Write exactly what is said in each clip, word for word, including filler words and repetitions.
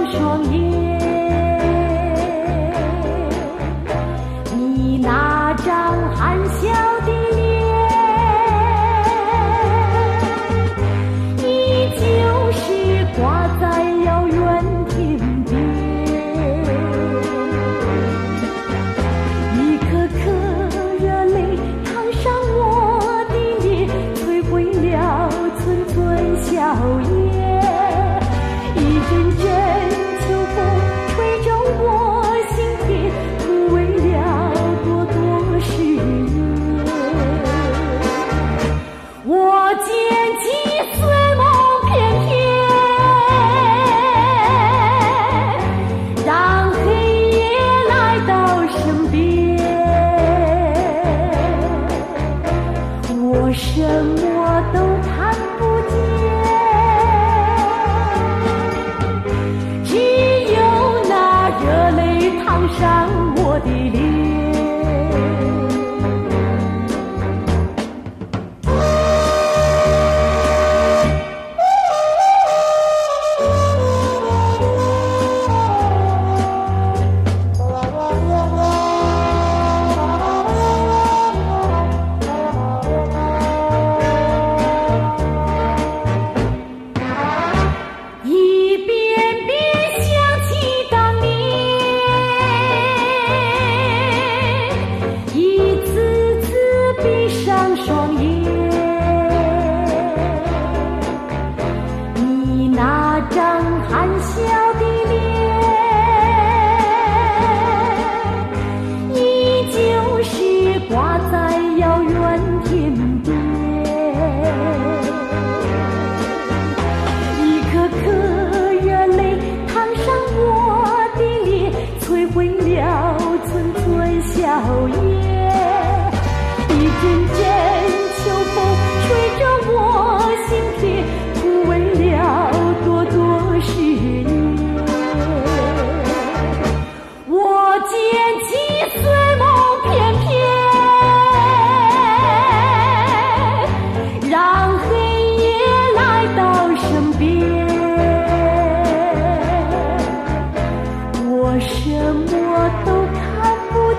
双眼，你那张含笑的脸，依旧是挂在遥远天边，一颗颗热泪烫伤我的脸，摧毁了寸寸笑颜。一阵阵秋风吹皱我心田，枯萎了多多誓言。我捡起碎梦片片，让黑夜来到身边。我什么都看不见，热泪烫伤我的脸。一遍遍想起当年，一次次闭上双眼，你那张含笑的脸，依旧是挂在遥远天边，一颗颗热泪烫伤我的脸，摧毁了寸寸笑颜。一阵阵秋风吹着我心田，枯萎了多多誓言。我捡起碎梦片片，让黑夜来到身边。我什么都看不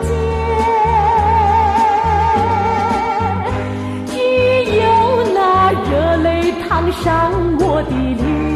见，只有那热泪烫伤我的脸。